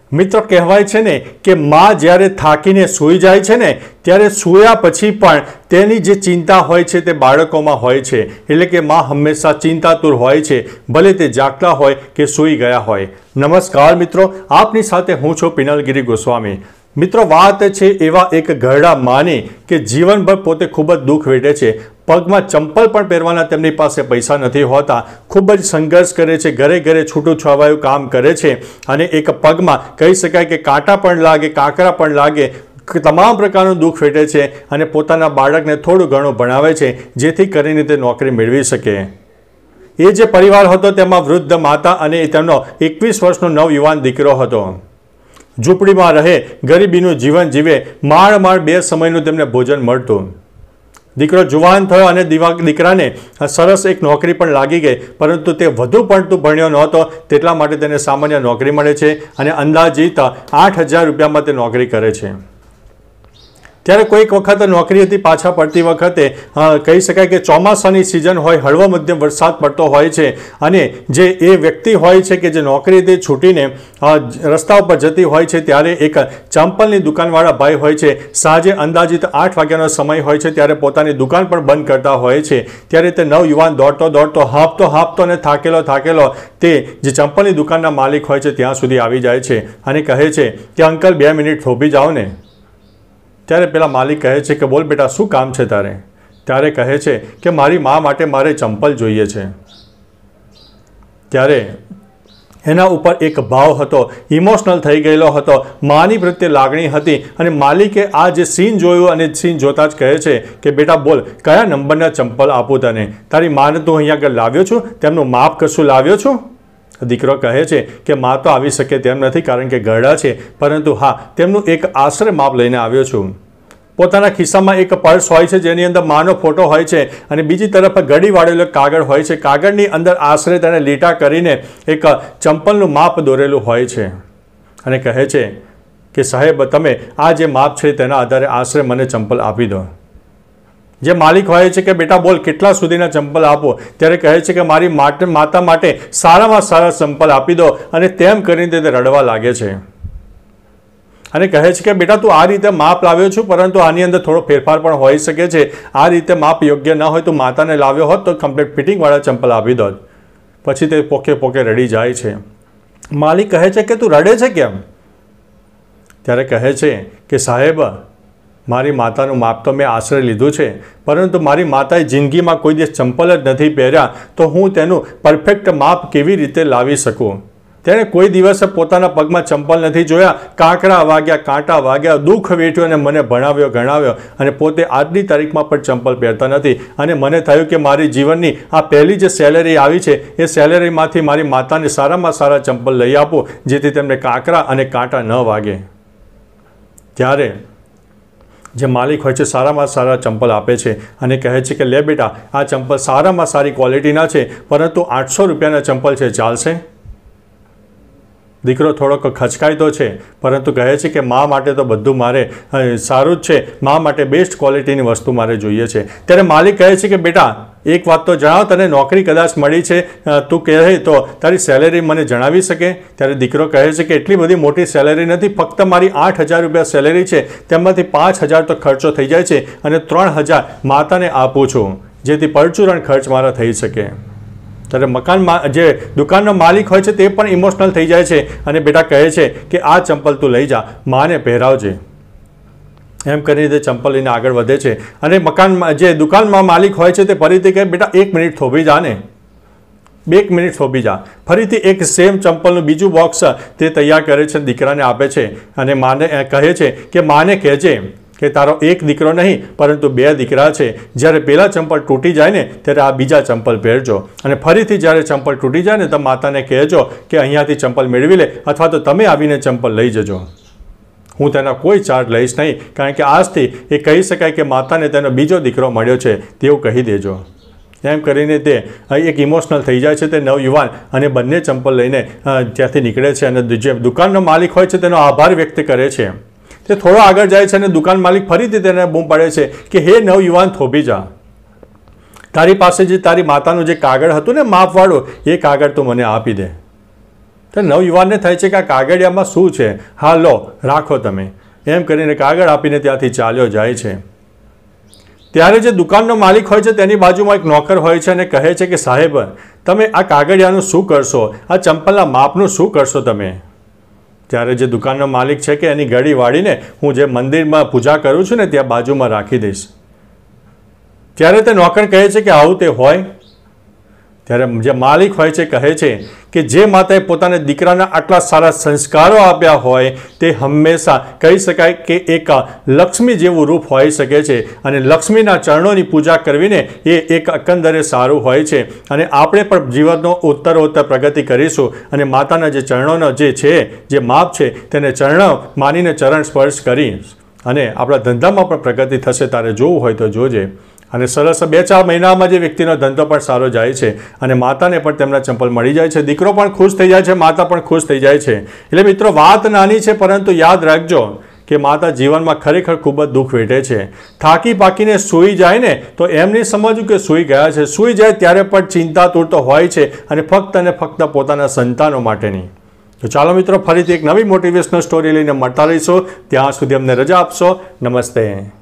મિત્રો કહેવાય છે ને કે માં જ્યારે થાકીને સૂઈ જાય છે ને ત્યારે સૂયા પછી પણ તેની જે ચિંતા હોય છે તે બાળકોમાં હોય છે, એટલે કે માં હંમેશા ચિંતાતુર હોય છે, ભલે તે જાગતા હોય કે સૂઈ ગયા હોય. નમસ્કાર મિત્રો, આપની સાથે હું છું પિનલગીરી ગોસ્વામી. મિત્રો વાત છે એવા એક ઘરડા માની કે જીવનભર પોતે ખૂબ જ દુઃખ વેઠે છે. પગમાં ચંપલ પણ પહેરવાના તેમની પાસે પૈસા નથી હોતા. ખૂબ જ સંઘર્ષ કરે છે, ઘરે ઘરે છૂટું છવાયું કામ કરે છે અને એક પગમાં કહી શકાય કે કાંટા પણ લાગે, કાંકરા પણ લાગે, તમામ પ્રકારનું દુઃખ વેઠે છે અને પોતાના બાળકને થોડું ઘણું ભણાવે છે જેથી કરીને તે નોકરી મેળવી શકે. એ જે પરિવાર હતો તેમાં વૃદ્ધ માતા અને તેમનો 21 વર્ષનો નવયુવાન દીકરો હતો. ઝૂંપડીમાં રહે, ગરીબીનું જીવન જીવે, માળ માળ 2 સમયનું તેમને ભોજન મળતું. દીકરો જુવાન થયો અને દીકરાને સરસ એક નોકરી પણ લાગી ગઈ, પરંતુ તે વધુ પડતું ભણ્યો નહોતો, તેટલા માટે તેને સામાન્ય નોકરી મળે છે અને અંદાજિત 8,000 રૂપિયામાં તે નોકરી કરે છે. ત્યારે કોઈક વખત નોકરી હતી, પાછા પડતી વખતે કહી શકાય કે ચોમાસાની સિઝન હોય, હળવો મધ્યમ વરસાદ પડતો હોય છે અને જે એ વ્યક્તિ હોય છે કે જે નોકરીથી છૂટીને રસ્તા ઉપર જતી હોય છે ત્યારે એક ચંપલની દુકાનવાળા ભાઈ હોય છે. સાંજે અંદાજિત 8 વાગ્યાનો સમય હોય છે ત્યારે પોતાની દુકાન પણ બંધ કરતા હોય છે. ત્યારે તે નવયુવાન દોડતો દોડતો, હાંફતો અને થાકેલો તે જે ચંપલની દુકાનના માલિક હોય છે ત્યાં સુધી આવી જાય છે અને કહે છે કે અંકલ 2 મિનિટ થોભી જાઓ ને. ત્યારે પેલા માલિક કહે છે કે બોલ બેટા, શું કામ છે તારે? ત્યારે કહે છે કે મારી મા માટે મારે ચંપલ જોઈએ છે. ત્યારે એના ઉપર એક ભાવ હતો, ઇમોશનલ થઈ ગયેલો હતો, માની પ્રત્યે લાગણી હતી અને માલિકે આ જે સીન જોયું અને સીન જોતા જ કહે છે કે બેટા બોલ, કયા નંબરના ચંપલ આપું તને? તારી માને તું અહીંયા આગળ લાવ્યો છું? તેમનું માપ કશું લાવ્યો છું? દીકરો કહે છે કે માં તો આવી શકે તેમ નથી કારણ કે ઘરડા છે, પરંતુ હા, તેમનું એક આશરે માપ લઈને આવ્યો છું. પોતાના ખિસ્સામાં એક પર્સ હોય છે જેની અંદર માનો ફોટો હોય છે અને બીજી તરફ ગળી વાળેલો કાગળ હોય છે. કાગળની અંદર આશરે તેને લીટા કરીને એક ચંપલનું માપ દોરેલું હોય છે અને કહે છે કે સાહેબ, તમે આ જે માપ છે તેના આધારે આશરે મને ચંપલ આપી દો. જે માલિક હોય છે કે બેટા બોલ, કેટલા સુધીના ચંપલ આપો? ત્યારે કહે છે કે મારી માતા માટે સારામાં સારા ચંપલ આપી દો અને તેમ કરીને તે રડવા લાગે છે અને કહે છે કે બેટા તું આ રીતે માપ લાવ્યો છું, પરંતુ આની અંદર થોડો ફેરફાર પણ હોઈ શકે છે. આ રીતે માપ યોગ્ય ન હોય તો માતાને લાવ્યો હોત તો કમ્પ્લીટ ફિટિંગવાળા ચંપલ આપી દો. પછી તે પોકે રડી જાય છે. માલિક કહે છે કે તું રડે છે કેમ? ત્યારે કહે છે કે સાહેબ, મારી માતાનું માપ તો મેં આશરે લીધું છે, પરંતુ મારી માતાએ જિંદગીમાં કોઈ દિવસ ચંપલ જ નથી પહેર્યા, તો હું તેનું પરફેક્ટ માપ કેવી રીતે લાવી શકું? તેણે કોઈ દિવસ પોતાના પગમાં ચંપલ નથી જોયા. કાંકરા વાગ્યા, કાંટા વાગ્યા, દુઃખ વેઠ્યું અને મને ભણાવ્યો, ગણાવ્યો અને પોતે આજની તારીખમાં પણ ચંપલ પહેરતા નથી. અને મને થયું કે મારી જીવનની આ પહેલી જે સેલેરી આવી છે એ સેલેરીમાંથી મારી માતાને સારામાં સારા ચંપલ લઈ આપું જેથી તેમને કાંકરા અને કાંટા ન વાગે. ત્યારે જે માલિક હોય છે સારામાં સારા ચંપલ આપે છે અને કહે છે કે લે બેટા, આ ચંપલ સારામાં સારી ક્વોલિટીના છે, પરંતુ 800 રૂપિયાના ચંપલ છે, ચાલશે? દીકરો થોડોક ખચકાયતો છે, પરંતુ કહે છે કે મા માટે તો બધું મારે સારું જ છે, મા માટે બેસ્ટ ક્વોલિટીની વસ્તુ મારે જોઈએ છે. ત્યારે માલિક કહે છે કે બેટા એક વાત તો જણાવ, તને નોકરી કદાચ મળી છે, તું કહે તો તારી સેલેરી મને જણાવી શકે? ત્યારે દીકરો કહે છે કે એટલી બધી મોટી સેલેરી નથી, ફક્ત મારી 8,000 રૂપિયા સેલેરી છે, તેમાંથી 5,000 તો ખર્ચો થઈ જાય છે અને 3,000 માતાને આપું છું જેથી પરચુરણ ખર્ચ મારા થઈ શકે. ત્યારે મકાનમાં જે દુકાનનો માલિક હોય છે તે પણ ઇમોશનલ થઈ જાય છે અને બેટા કહે છે કે આ ચંપલ તું લઈ જા, માને પહેરાવજે. એમ કરીને તે ચંપલ લઈને આગળ વધે છે અને મકાનમાં જે દુકાનમાં માલિક હોય છે તે ફરીથી કહે બેટા 1 મિનિટ થોભી જા ને, 2 મિનિટ થોભી જા. ફરીથી એક સેમ ચંપલનું બીજું બોક્સ તે તૈયાર કરે છે, દીકરાને આપે છે અને માને કહે છે કે માને કહેજે કે તારો એક દીકરો નહીં પરંતુ 2 દીકરા છે. જ્યારે પહેલા ચંપલ તૂટી જાય ને ત્યારે આ બીજા ચંપલ પહેરજો અને ફરીથી જ્યારે ચંપલ તૂટી જાય ને તો માતાને કહેજો કે અહીંયાથી ચંપલ મેળવી લે અથવા તો તમે આવીને ચંપલ લઈ જજો. હું તેના કોઈ ચાર્જ લઈશ નહીં, કારણ કે આજથી એ કહી શકાય કે માતાને તેનો બીજો દીકરો મળ્યો છે તેવું કહી દેજો. એમ કરીને તે એક ઇમોશનલ થઈ જાય છે તે નવયુવાન અને બંને ચંપલ લઈને ત્યાંથી નીકળે છે અને જે દુકાનનો માલિક હોય છે તેનો આભાર વ્યક્ત કરે છે. તે થોડો આગળ જાય છે અને દુકાન માલિક ફરીથી તેને બૂમ પાડે છે કે હે નવયુવાન, થોભી જા. તારી પાસે જે તારી માતાનું જે કાગળ હતું ને માપવાળું, એ કાગળ તું મને આપી દે. તો નવયુવાનને થાય છે કે આ કાગળિયામાં શું છે, હા લો રાખો તમે, એમ કરીને કાગળ આપીને ત્યાંથી ચાલ્યો જાય છે. ત્યારે જે દુકાનનો માલિક હોય છે તેની બાજુમાં એક નોકર હોય છે અને કહે છે કે સાહેબ, તમે આ કાગળિયાનું શું કરશો, આ ચંપલના માપનું શું કરશો તમે? ત્યારે જે દુકાનનો માલિક છે કે એની ઘડી વાળીને હું જે મંદિરમાં પૂજા કરું છું ને ત્યાં બાજુમાં રાખી દઈશ. ત્યારે તે નોકર કહે છે કે આવું તે હોય? ત્યારે જે માલિક હોય છે કહે છે કે જે માતાએ પોતાના દીકરાના આટલા સારા સંસ્કારો આપ્યા હોય તે હંમેશા કહી શકાય કે એક લક્ષ્મી જેવું રૂપ હોઈ શકે છે અને લક્ષ્મીના ચરણોની પૂજા કરવીને એ એક એકંદરે સારું હોય છે. અને આપણે પણ જીવનનો ઉત્તરોત્તર પ્રગતિ કરીશું અને માતાના જે ચરણોનો જે છે, જે માપ છે તેને ચરણ માનીને ચરણ સ્પર્શ કરી અને આપણા ધંધામાં પણ પ્રગતિ થશે. તારે જોવું હોય તો જોજે. અને સરસ 2-4 મહિનામાં જે વ્યક્તિનો ધંધો પણ સારો જાય છે અને માતાને પણ તેમના ચંપલ મળી જાય છે, દીકરો પણ ખુશ થઈ જાય છે, માતા પણ ખુશ થઈ જાય છે. એટલે મિત્રો વાત નાની છે પરંતુ યાદ રાખજો કે માતા જીવનમાં ખરેખર ખૂબ જ દુઃખ વેઠે છે. થાકી પાકીને સૂઈ જાય ને તો એમ નહીં સમજવું કે સૂઈ ગયા છે, સૂઈ જાય ત્યારે પણ ચિંતાતુર તો હોય છે અને ફક્ત પોતાના સંતાનો માટેની. તો ચાલો મિત્રો, ફરીથી એક નવી મોટિવેશનલ સ્ટોરી લઈને મળતા રહીશું. ત્યાં સુધી અમને રજા આપશો. નમસ્તે.